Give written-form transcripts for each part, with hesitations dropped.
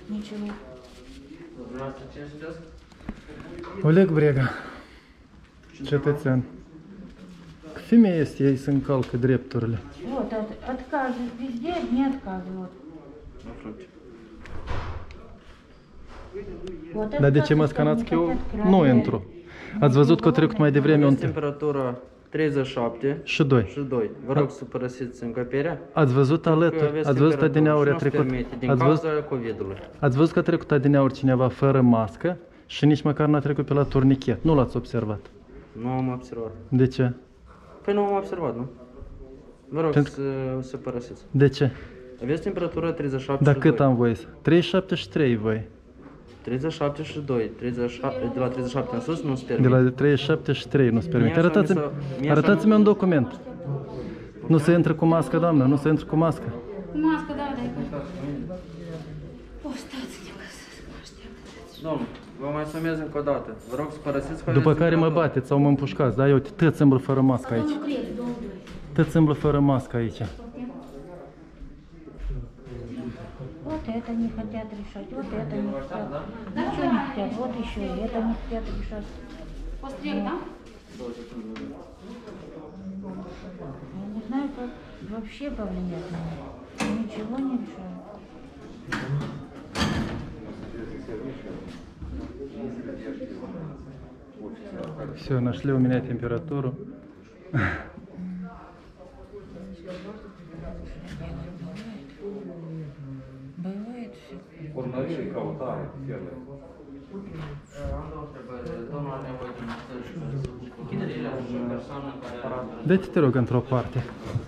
Niciunul. Oleg Brega, cetățean. Femeia este, ei se încalcă drepturile. Вот, отказывают везде, не отказывают. Вот Dar de ce mă scanați că eu nu intru? Ați văzut că a trecut mai devreme un Temperatura 37 și 2. și 2. Vă rog să părăsiți încăperea. Ați văzut alături, ați văzut adineauri a trecut. Din cauza COVID-ului. Ați văzut că a trecut adineauri cineva fără mască și nici măcar n-a trecut pe la turnichet. Nu l-ați observat. Nu am observat. De ce? Păi nu am observat, nu? Vă rog să părăsiți. De ce? Aveți temperatura 37 Dar și cât 2. am voie să? 37 și 3 voi. 37 și 2. 37, de la 37 în sus nu se permite. De la 37 și 3 nu se permite. Mie Arătați-mi un document. Nu se intră cu mască, doamnă, nu se intră cu mască. Cu mască, da, da. O, stați-ne că să aștept. Domnul, vă mai sumez încă o dată. Vă rog să părăsiți. După care mă bateți sau mă împușcați, da? Eu tăți îmblă fără mască aici. Tăți îmblă fără mască aici. Вот это не хотят решать, вот это не хотят. Ничего не хотят, вот еще и это не хотят решать. Постриг, да? Я не знаю, как вообще повлиять на них. Ничего не решают. Все, нашли у меня температуру. Бывает все. Pornărie, căutare, firme. Dă-te, te rog, într-o parte.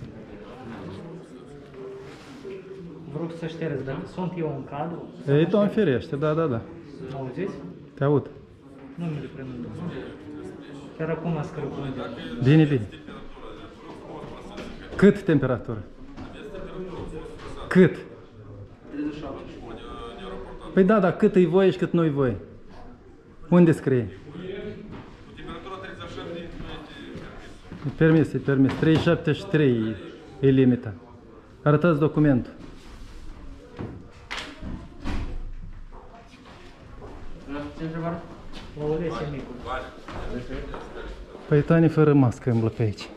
Vă rog să ștereți, dacă sunt eu în cadru, Ei, Doamne ferește, da, da, da. auziți? Te aud. Nu mi-l premând. Chiar acum a scărup. Bine, bine. Cât temperatură? Cât? 37. Păi da, dar cât e voie și cât nu-i voie? Unde scrie? Temperatura 37 E permis, e permis. 373 e limita. Arătați documentul. Ce întrebare? La Olesia Micu. Păi tani fără mască îmblă pe aici.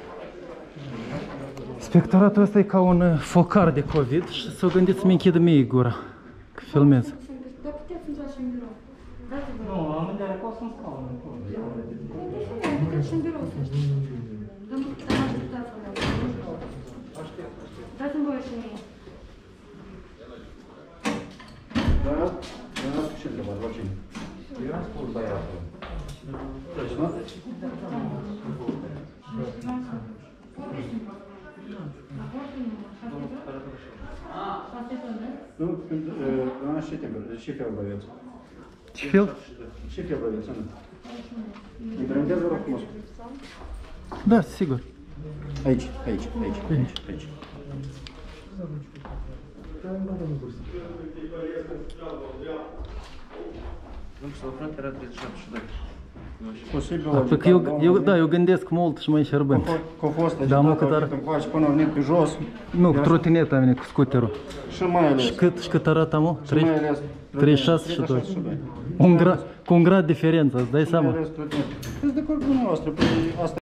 Spectoratul ăsta e ca un focar de COVID și s-o gândiți să-mi închidă mie gura. Că filmez. Dar puteți intra și în birou. Dați-vă. Nu, am gândit că o să-mi scaun. Puteți și în birou să știți. Domnul, să mă așteptați să dau. Dați-mi voie și mie. Da, da, ce întrebare, la cine? Eu am spus băiatul. Deci, nu? Nu, la ce temperatură, ce fel vă aveți? Ce fel? Ce fel vă aveți, nu? Implementează, vă rog frumos. Da, sigur. Aici, aici, aici, aici, aici. Nu, să vă frate era 37 și 2. Posibil, Că eu gândesc mult și mă înșerbând. Că a fost Da, mă, agitat, cât ar... încoace până a venit pe jos. Nu, cu trotineta a venit cu scuterul. Și mai ales. Și cât arată, mă? Și mai ales. 36 și 2. Cu un grad diferență, îți dai seama? Sunt de acord cu dumneavoastră, păi asta